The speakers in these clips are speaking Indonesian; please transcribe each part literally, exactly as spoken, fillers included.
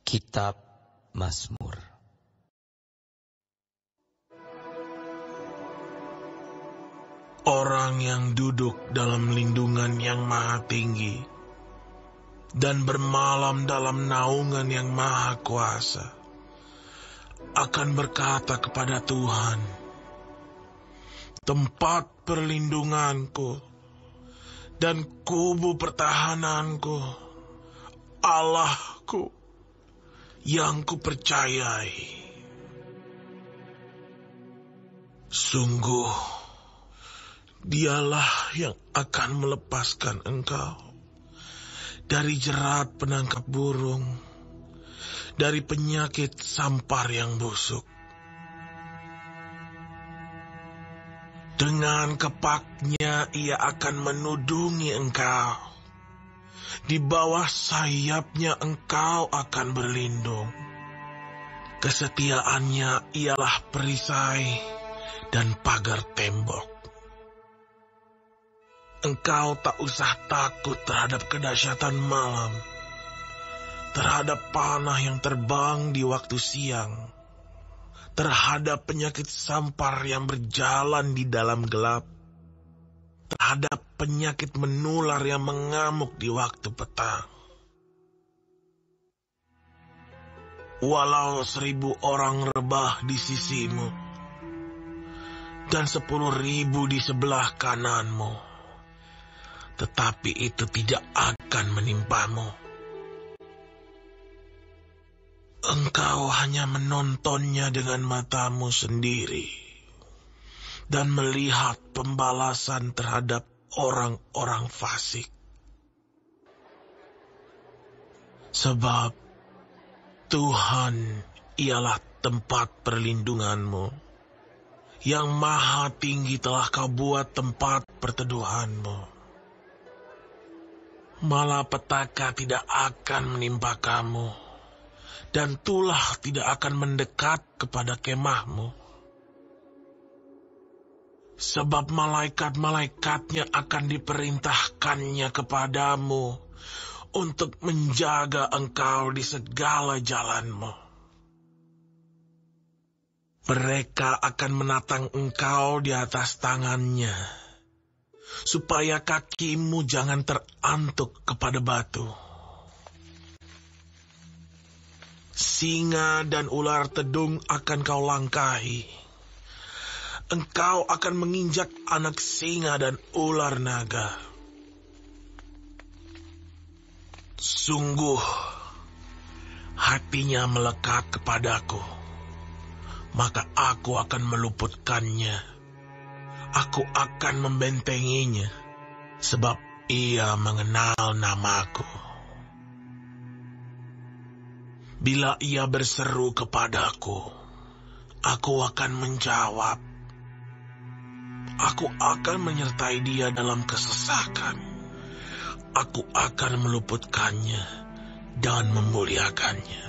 Kitab Mazmur. Orang yang duduk dalam lindungan yang maha tinggi dan bermalam dalam naungan yang maha kuasa akan berkata kepada Tuhan, tempat perlindunganku dan kubu pertahananku, Allahku yang kupercayai. Sungguh, Dialah yang akan melepaskan engkau dari jerat penangkap burung, dari penyakit sampar yang busuk. Dengan kepaknya ia akan menudungi engkau, di bawah sayapnya engkau akan berlindung. Kesetiaannya ialah perisai dan pagar tembok. Engkau tak usah takut terhadap kedahsyatan malam, terhadap panah yang terbang di waktu siang, terhadap penyakit sampar yang berjalan di dalam gelap, terhadap penyakit menular yang mengamuk di waktu petang. Walau seribu orang rebah di sisimu, dan sepuluh ribu di sebelah kananmu, tetapi itu tidak akan menimpamu. Engkau hanya menontonnya dengan matamu sendiri dan melihat pembalasan terhadap orang-orang fasik. Sebab Tuhan ialah tempat perlindunganmu, yang maha tinggi telah kau buat tempat perteduhanmu. Malapetaka tidak akan menimpa kamu, dan tulah tidak akan mendekat kepada kemahmu. Sebab malaikat-malaikatnya akan diperintahkannya kepadamu untuk menjaga engkau di segala jalanmu. Mereka akan menatang engkau di atas tangannya, supaya kakimu jangan terantuk kepada batu. Singa dan ular tedung akan kau langkahi. Engkau akan menginjak anak singa dan ular naga. Sungguh, hatinya melekat kepadaku, maka aku akan meluputkannya. Aku akan membentenginya, sebab ia mengenal namaku. Bila ia berseru kepadaku, aku akan menjawab. Aku akan menyertai dia dalam kesesakan. Aku akan meluputkannya dan memuliakannya.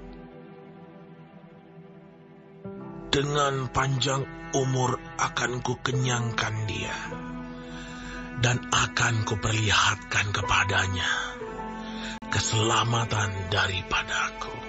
Dengan panjang umur akan kukenyangkan dia, dan akan kuperlihatkan kepadanya keselamatan daripadaku.